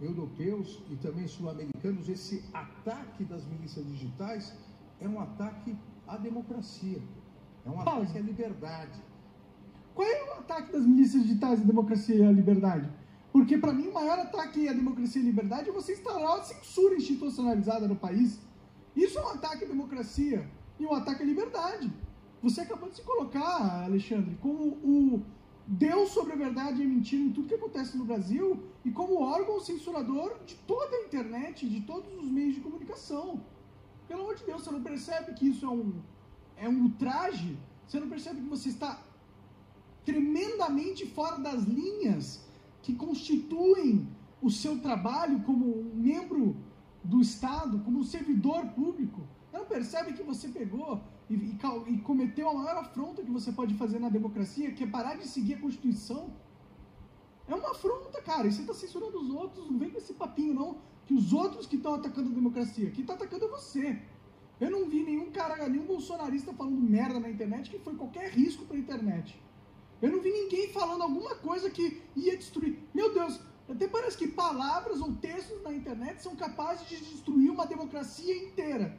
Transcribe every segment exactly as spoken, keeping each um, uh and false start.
europeus e também sul-americanos, esse ataque das milícias digitais é um ataque à democracia, é um Paulo, ataque à liberdade. Qual é o ataque das milícias digitais à democracia e à liberdade? Porque, para mim, o maior ataque à democracia e à liberdade é você instaurar a censura institucionalizada no país. Isso é um ataque à democracia e um ataque à liberdade. Você acabou de se colocar, Alexandre, como o Deus sobre a verdade e a mentira em tudo que acontece no Brasil e como órgão censurador de toda a internet, de todos os meios de comunicação. Pelo amor de Deus, você não percebe que isso é um, é um ultraje? Você não percebe que você está tremendamente fora das linhas que constituem o seu trabalho como um membro do Estado, como um servidor público? Você não percebe que você pegou e, e, e cometeu a maior afronta que você pode fazer na democracia, que é parar de seguir a Constituição? É uma afronta, cara, e você está censurando os outros, não vem com esse papinho não, que os outros que estão atacando a democracia, quem está atacando é você. Eu não vi nenhum cara, nenhum bolsonarista falando merda na internet que foi qualquer risco para a internet. Eu não vi ninguém falando alguma coisa que ia destruir. Meu Deus, até parece que palavras ou textos na internet são capazes de destruir uma democracia inteira.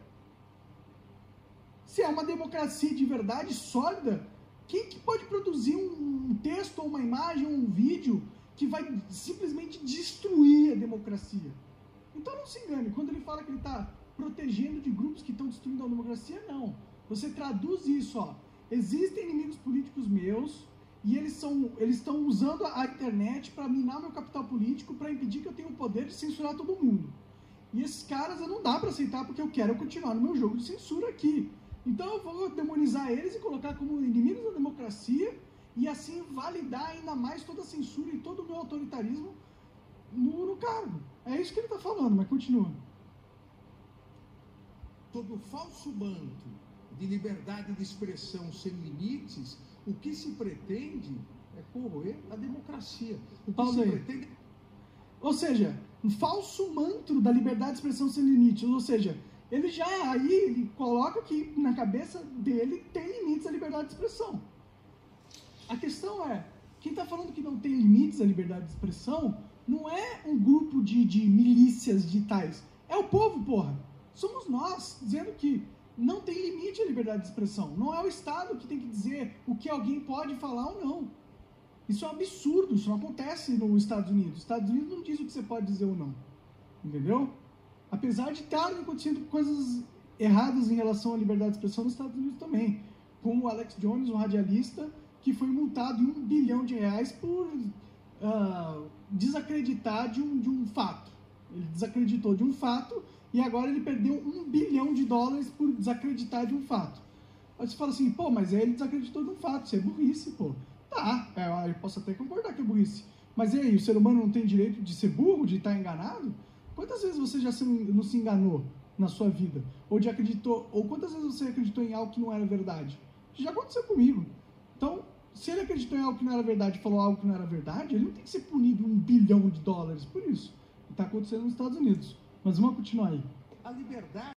Se é uma democracia de verdade, sólida, quem que pode produzir um texto, ou uma imagem, ou um vídeo que vai simplesmente destruir a democracia? Então não se engane, quando ele fala que ele está protegendo de grupos que estão destruindo a democracia, não. Você traduz isso, ó. Existem inimigos políticos meus, e eles são, eles estão usando a internet para minar meu capital político, para impedir que eu tenha o poder de censurar todo mundo. E esses caras não dá para aceitar, porque eu quero continuar no meu jogo de censura aqui. Então eu vou demonizar eles e colocar como inimigos da democracia, e assim validar ainda mais toda a censura e todo o meu autoritarismo no, no cargo. É isso que ele está falando, mas continua. Sob o falso manto de liberdade de expressão sem limites, o que se pretende é corroer a democracia. O que Pausa se aí. pretende... Ou seja, um falso mantra da liberdade de expressão sem limites. Ou seja, ele já aí ele coloca que na cabeça dele tem limites à liberdade de expressão. A questão é, quem está falando que não tem limites à liberdade de expressão não é um grupo de, de milícias digitais. É o povo, porra. Somos nós, dizendo que não tem limite à liberdade de expressão. Não é o Estado que tem que dizer o que alguém pode falar ou não. Isso é um absurdo, isso não acontece nos Estados Unidos. Os Estados Unidos não diz o que você pode dizer ou não. Entendeu? Apesar de estarem acontecendo coisas erradas em relação à liberdade de expressão nos Estados Unidos também. Como o Alex Jones, um radialista, que foi multado em um bilhão de reais por uh, desacreditar de um, de um fato. Ele desacreditou de um fato e agora ele perdeu um bilhão de dólares por desacreditar de um fato. Aí você fala assim, pô, mas ele desacreditou de um fato, isso é burrice, pô. Tá, é, eu posso até concordar que é burrice. Mas e aí, o ser humano não tem direito de ser burro, de estar enganado? Quantas vezes você já se, não se enganou na sua vida? Ou, de acreditou, ou quantas vezes você acreditou em algo que não era verdade? Já aconteceu comigo. Então, se ele acreditou em algo que não era verdade e falou algo que não era verdade, ele não tem que ser punido um bilhão de dólares por isso. Está acontecendo nos Estados Unidos. Mas vamos continuar aí. A liberdade